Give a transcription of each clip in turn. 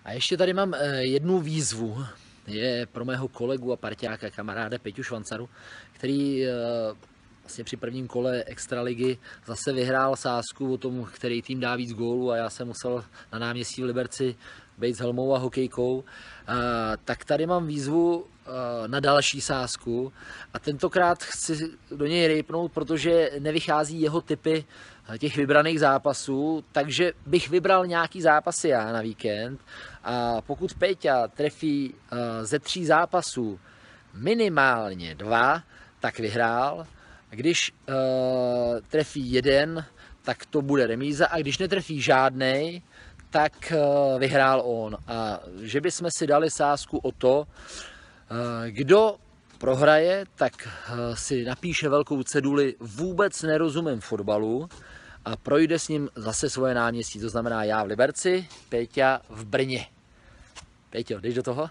A ještě tady mám jednu výzvu. Je pro mého kolegu a parťáka, kamaráda Peťu Švancaru, který vlastně při prvním kole extraligy zase vyhrál sázku o tom, který tým dá víc gólů, a já jsem musel na náměstí v Liberci být s helmou a hokejkou. Tak tady mám výzvu na další sázku a tentokrát chci do něj rejpnout, protože nevychází jeho typy těch vybraných zápasů, takže bych vybral nějaký zápasy já na víkend, a pokud Peťa trefí ze 3 zápasů minimálně 2, tak vyhrál. Když trefí 1, tak to bude remíza, a když netrefí žádnej, tak vyhrál on. A že bychom si dali sázku o to, kdo prohraje, tak si napíše velkou ceduli "Vůbec nerozumím fotbalu" a projde s ním zase svoje náměstí. To znamená já v Liberci, Péťa v Brně. Péťo, jdeš do toho?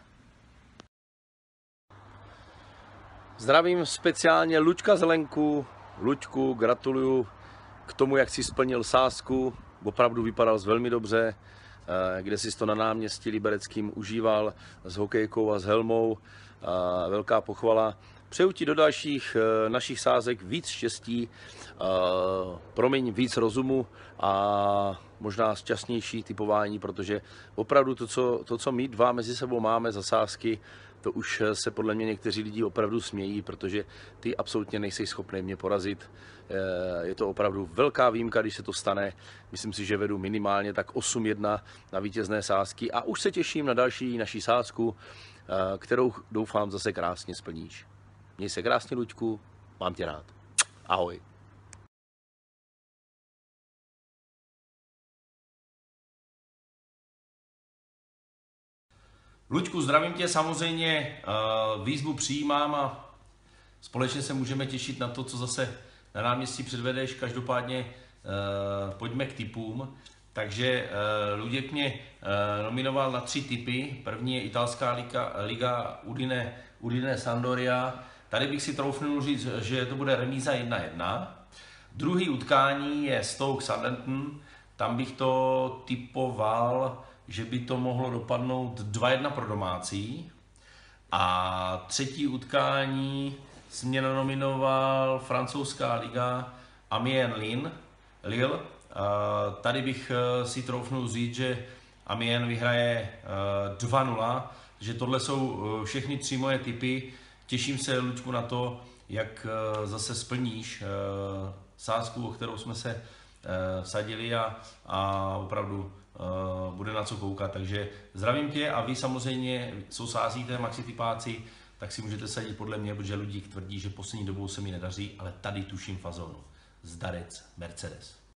Zdravím speciálně Luďka Zelenku. Luďku, gratuluju k tomu, jak jsi splnil sázku. Opravdu vypadal velmi dobře, kde jsi to na náměstí libereckým užíval s hokejkou a s helmou. Velká pochvala. Přeju ti do dalších našich sázek víc štěstí, promiň, víc rozumu a možná šťastnější typování, protože opravdu to, co my dva mezi sebou máme za sázky, to už se podle mě někteří lidi opravdu smějí, protože ty absolutně nejsi schopný mě porazit. Je to opravdu velká výjimka, když se to stane. Myslím si, že vedu minimálně tak 8-1 na vítězné sázky a už se těším na další naší sázku, kterou doufám zase krásně splníš. Měj se krásně, Luďku, mám tě rád. Ahoj. Luďku, zdravím tě, samozřejmě výzvu přijímám a společně se můžeme těšit na to, co zase na náměstí předvedeš. Každopádně pojďme k tipům. Takže Luděk mě nominoval na 3 tipy. První je italská liga Udine Sampdoria. Tady bych si troufnul říct, že to bude remíza 1-1. Druhý utkání je Stoke Southampton. Tam bych to typoval, že by to mohlo dopadnout 2-1 pro domácí. A třetí utkání jsem mě nominoval francouzská liga Amiens Lille. Tady bych si troufnul říct, že Amiens vyhraje 2-0, že tohle jsou všechny 3 moje tipy. Těším se, Luďku, na to, jak zase splníš sázku, o kterou jsme se vsadili, a opravdu bude na co koukat. Takže zdravím tě, a vy samozřejmě, co sázíte, maxi tipáci, tak si můžete sadit podle mě, protože Ludík tvrdí, že poslední dobou se mi nedaří, ale tady tuším fazonu. Zdarec Mercedes.